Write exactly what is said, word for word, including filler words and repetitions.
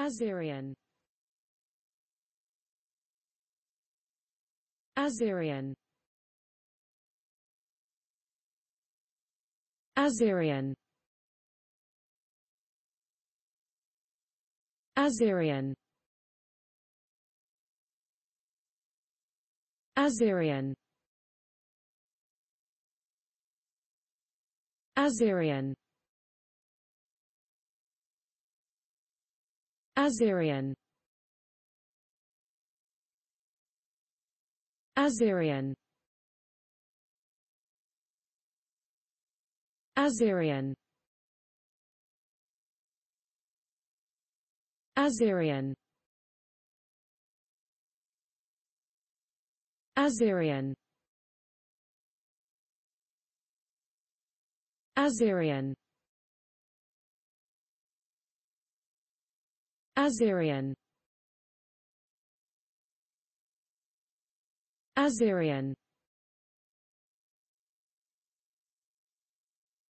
Azurean. Azurean. Azurean. Azurean. Azurean. Azurean. Azurean. Azurean. Azurean. Azurean. Azurean. Azurean. Azurean. Azurean.